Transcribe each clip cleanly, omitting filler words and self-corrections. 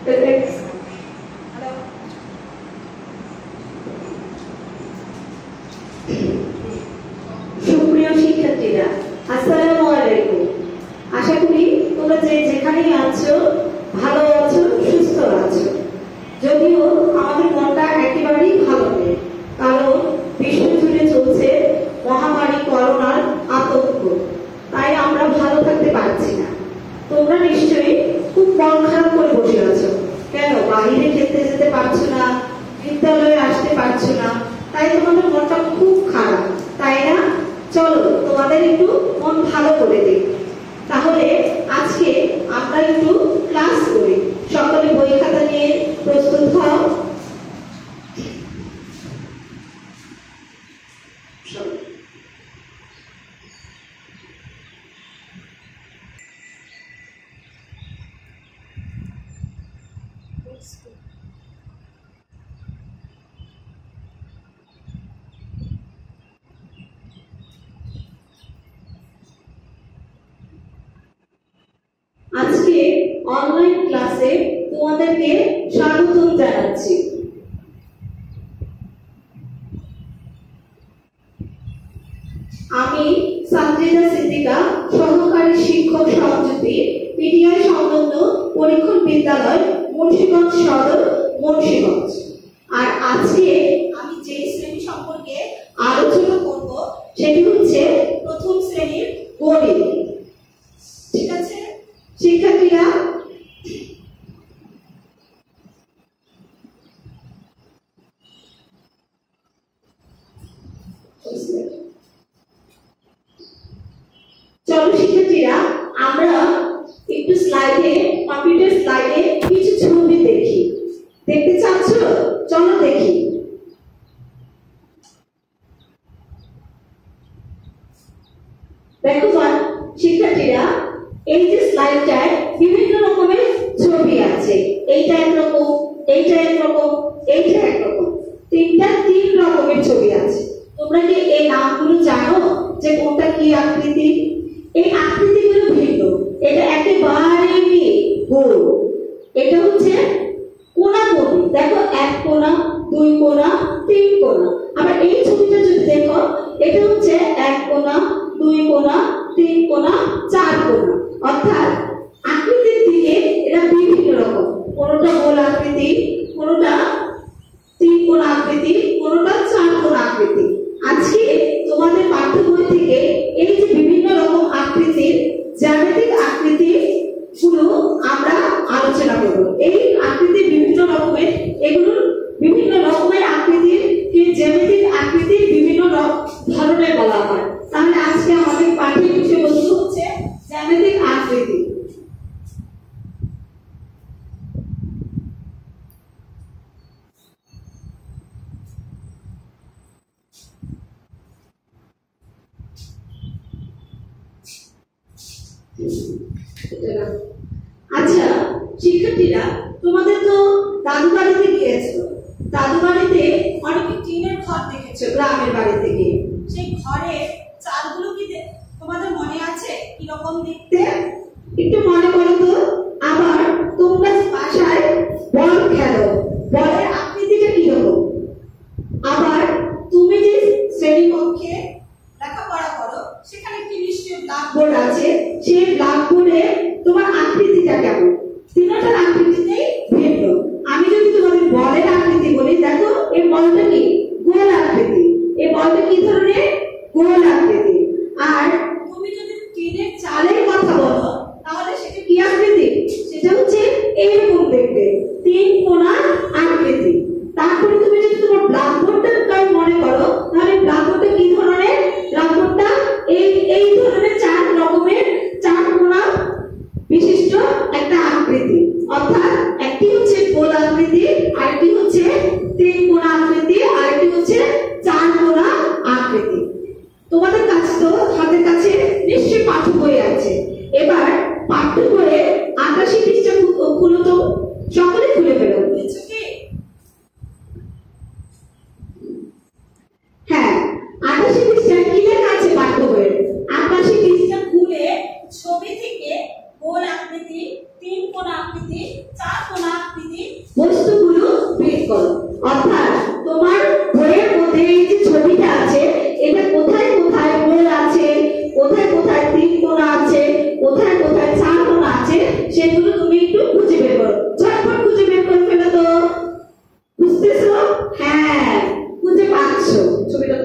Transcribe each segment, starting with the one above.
সুপ্রিয় শিক্ষার্থীরা, আসসালামু আলাইকুম। আশা করি তোমরা যেখানেই আছো ভালো আছো, সুস্থ আছো। যদিও আমাদের মনটা একেবারেই ভালো নেই, কারণ বিশ্ব জুড়ে চলছে মহামারী করোনার আতঙ্ক, তাই আমরা ভালো থাকতে পারছি না। তোমরা নিশ্চয়ই খুব মন খারাপ করে বসে আছো। কেন বাইরে খেলতে যেতে পারছো না, বিদ্যালয়ে আসতে পারছো না, তাই তোমাদের মনটা খুব খারাপ, তাই না? চলো তোমাদের একটু মন ভালো করে দিই। তাহলে আজকে আমরা একটু ক্লাস করি। সকলে বই খাতা নিয়ে প্রস্তুত হও। আজকে অনলাইন ক্লাসে তোমাদেরকে স্বাগত জানাচ্ছি। আমি সানজিদা সিদ্দিকা, সহকারী শিক্ষক সংযুক্তি, পিটিআই সংলগ্ন পরীক্ষণ বিদ্যালয়, মুন্সিগঞ্জ সদর, মুন্সিগঞ্জ। আর আজকে আমি যে শ্রেণী সম্পর্কে আলোচনা করব সেটি হচ্ছে প্রথম শ্রেণীর গণিত। ঠিক আছে শিক্ষার্থীরা? চলো শিক্ষার্থীরা, আমরা একটু স্লাইডে, কম্পিউটার স্লাইডে কিছু ছবি দেখি। দেখতে চাচ্ছ? চলো দেখি। দেখো শিক্ষার্থীরা, এই যে স্লাইডটায় বিভিন্ন রকমের ছবি আছে। এইটা একরকম, এইটা একরকম, এইটা একরকম, তিন রকমের ছবি আছে। তোমরা কি এই নামগুলো জানো যে কোনটা কি আকৃতি? এই আকৃতিগুলো ভিন্ন। এটা একেবারে গোল, এটা হচ্ছে কোণাকুণি। দেখো, এক কোণা, দুই কোণা, তিন কোণা। আবার এই ছবিটা যদি দেখো, এটা হচ্ছে এক কোণা, দুই কোণা, তিন কোণা, চার কোণা। অর্থাৎ আকৃতির দিকে এটা বিভিন্ন রকম। কোনটা গোল আকৃতি, কোনটা তিন কোণা আকৃতি, কোনটা চার কোণা আকৃতি। আজকে তোমাদের পাঠ্য বই থেকে এই যে বিভিন্ন রকম আকৃতির জ্যামিতিক আকৃতি গুলো আমরা আলোচনা করব। এই আকৃতি বিভিন্ন রকমের, এগুলোর বিভিন্ন রকমের আকৃতির জ্যামিতিক আকৃতির বিভিন্ন ধরনের বলা হয়। তাহলে আজকে আমাদের পাঠ্যের বিষয়বস্তু হচ্ছে জ্যামিতিক আকৃতি। আচ্ছা শিক্ষার্থীরা, তোমাদের তো দাদু বাড়িতে গিয়েছো। দাদু বাড়িতে অনেক টিনের ঘর দেখেছো গ্রামের বাড়ি থেকে। সেই ঘরের চালগুলো কি তোমাদের মনে আছে কিরকম দেখতে? একটু মনে করো তো। আবার তোমরা বাসায় বল খেলো, বলের আকৃতিটা কিরকম? আবার তুমি যে শ্রেণীকক্ষে লেখাপড়া করো, সেখানে কি নিশ্চয়ই ব্ল্যাকবোর্ড আছে। সেই ব্ল্যাকবোর্ডে তোমার আকৃতিটা কেমন? তিনটার আকৃতিতেই ভিন্ন। আমি যদি তোমাদের বলের আকৃতি বলি, দেখো এই বলটা কি গোল আকৃতি। এই বলটা কি ধরনের? গোল আকৃতি। আর তুমি যদি টিনের চালের কথা বলো, আকৃতি, চার কোণা আকৃতি বস্তুগুলো বের করো। অর্থাৎ তোমার বইয়ের মধ্যে এই যে ছবিটা আছে, এটা কোথায় কোথায় গোল আছে, কোথায় কোথায় তিন কোণা আছে, কোথায় কোথায় চার কোণা আছে, সেগুলো তুমি একটু খুঁজে বের করো। ঝটপট খুঁজে বের করে ফেলো তো। বুঝতেছো? হ্যাঁ, খুঁজে পাচ্ছো। ছবিটা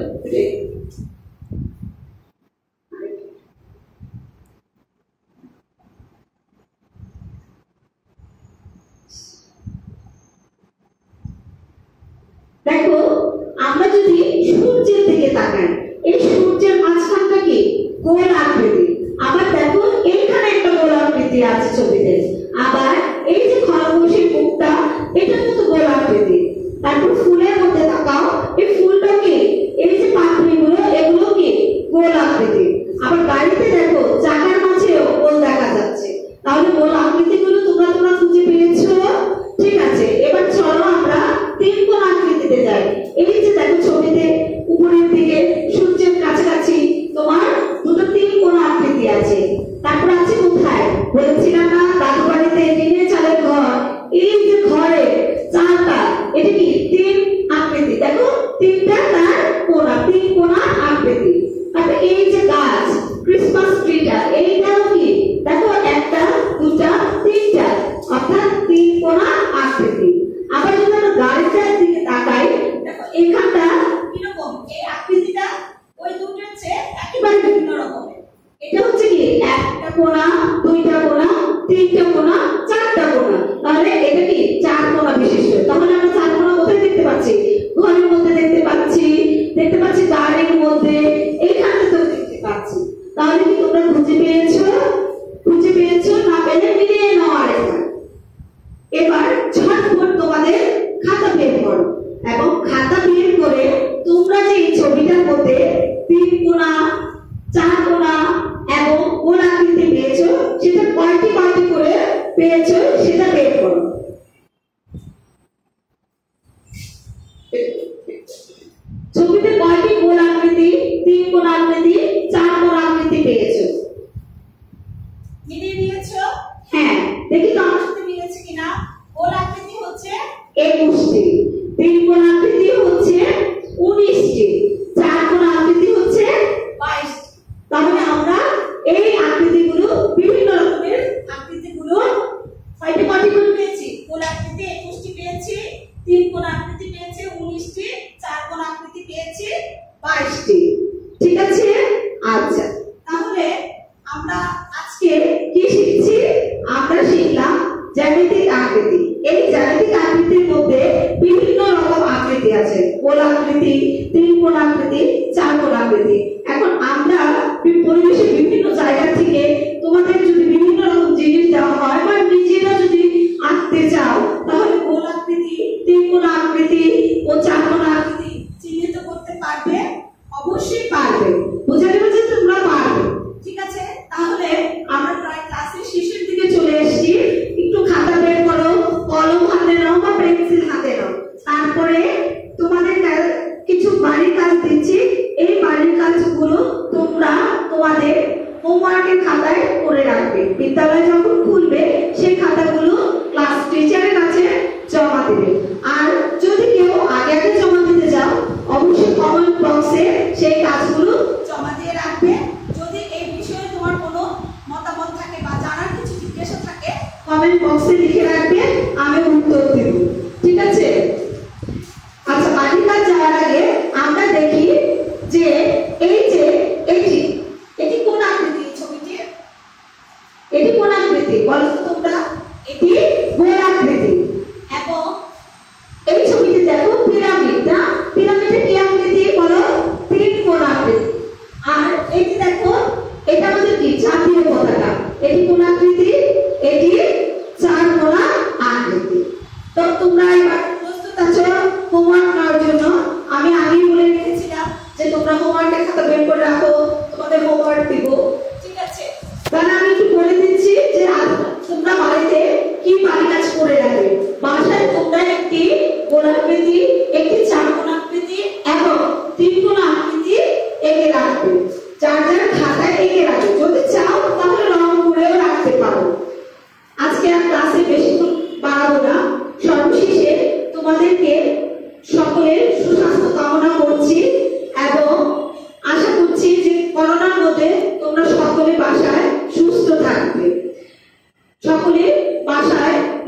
দেখো, আমরা যদি সূর্যের দিকে তাকাই, এই সূর্যের মাঝখানটা কি গোল আকৃতি। আবার দেখো এইখানে একটা গোল আকৃতি আছে ছবিতে। আবার এই যে খরগোশের মুখটা, এটা কিন্তু গোল আকৃতি। তারপর ফুলের মধ্যে তাকাও, এই ফুলটা কি, এই যে পাপড়িগুলো এগুলো কি গোল আকৃতি। আবার গাড়িতে দেখো চাকার মাঝেও গোল দেখা যাচ্ছে। তাহলে গোল আকৃতিগুলো তোমরা তোমরা খুঁজে পেয়েছো? ঠিক আছে, এবার চলো আমরা তিন কোণ আকৃতিতে যাই। এই যে দেখো ছবিতে উপরের দিকে সূর্যের কাছাকাছি তোমার দুটো তিন কোণ আকৃতি আছে। তারপর আছে কোথায় বলেছিলাম না, দাদু বাড়িতে টিনের চালের ঘর, এই যে ঘরে চালটা, এটা কি তিন আকৃতি। দেখো তিনটা তার কোণা, তিন কোণা আকৃতি। তারপর এই যে গাছ, ক্রিসমাস ট্রিটা, এইটাও কি দেখো একটা দুটা তিনটা, অর্থাৎ তিন কোণা আকৃতি। আবার যদি আমরা গাড়িটার দিকে তাকাই, দেখো এখানটা কিরকম, এই আকৃতিটা ওই দুটোর চেয়ে একেবারে ভিন্ন রকমের। এটা হচ্ছে কি একটা কোণা, দুইটা কোণা, তিনটা কোণা, চারটা কোণা। তাহলে এটা কি চার কোণা বিশিষ্ট। তাহলে আমরা চার কোণা কোথায় দেখতে পাচ্ছি? ঘরের মধ্যে দেখতে পাচ্ছি, দেখতে পাচ্ছি গাড়ির মধ্যে, এইখানে তো দেখতে পাচ্ছি। তাহলে কি তোমরা খুঁজে পেয়েছো? খুঁজে পেয়েছো? না পেলে মিলিয়ে নাও আরেকবার। এবার ঝটপট তোমাদের খাতা বের করো এবং খাতা বের করে তোমরা যে এই ছবিটার মধ্যে তিন কোণা, চার কোণা এবং গোল আকৃতি পেয়েছো, সেটা কয়টি কয়টি করে পেয়েছো সেটা বের করো। ছবিতে কয়টি গোল আকৃতি, তিন কোণ আকৃতি, চার কোণ আকৃতি পেয়েছো? মিলিয়ে দিয়েছো? হ্যাঁ, দেখি তো আমার সাথে মিলেছে কিনা। গোল আকৃতি হচ্ছে 21টি, তিন কোণ আকৃতি হচ্ছে 19টি, চার কোণ আকৃতি হচ্ছে 22টি। তাহলে আমরা এই আকৃতিগুলো, বিভিন্ন রকমের আকৃতিগুলো কয়টি কয়টি করে পেয়েছি? গোল আকৃতি 21টি পেয়েছি, তিন কোণ আকৃতি পেয়েছি 19টি, চার কোণ আকৃতি পেয়েছি 22টি। ঠিক আছে? আচ্ছা, তাহলে আমরা আজকে কি শিখছি? আমরা শিখলাম জ্যামিতিক আকৃতি। এই জ্যামিতিক আকৃতির মধ্যে বিভিন্ন রকম আকৃতি আছে, গোল আকৃতি, তিন কোণ আকৃতি, চার কোণ আকৃতি। এখন আমরা পরিবেশের বিভিন্ন জায়গা থেকে তোমাদের যদি বিভিন্ন রকম জিনিস দেওয়া হয় বা নিজেরা যদি আঁকতে চাও, তাহলে গোল আকৃতি, তিন কোণ আকৃতি ও চার কোণ আকৃতি চিহ্নিত করতে পারবে? অবশ্যই পারবে। বুঝে নেবে যে তোমরা পারবে। ঠিক আছে, তাহলে আমরা প্রায় ক্লাসের শেষের দিকে চলে এসেছি। একটু খাতা বের করো, কলম হাতে নাও বা পেন্সিল হাতে নাও। তারপরে তোমাদের কিছু বাড়ির কাজ দিচ্ছি, এই বাড়ির কাজগুলো তোমরা তোমাদের হোমওয়ার্কের খাতায় করে রাখবে। বিদ্যালয় যখন খুলবে সেই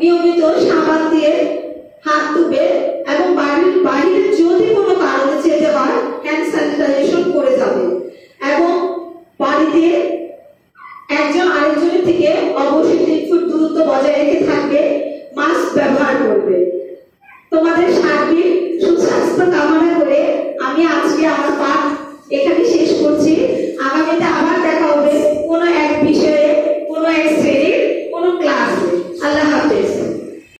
নিয়মিত সাবান দিয়ে হাত ধুবে এবং বাড়ির বাইরে যদি কোনো কারণে যেতে হয় হ্যান্ড স্যানিটাইজেশন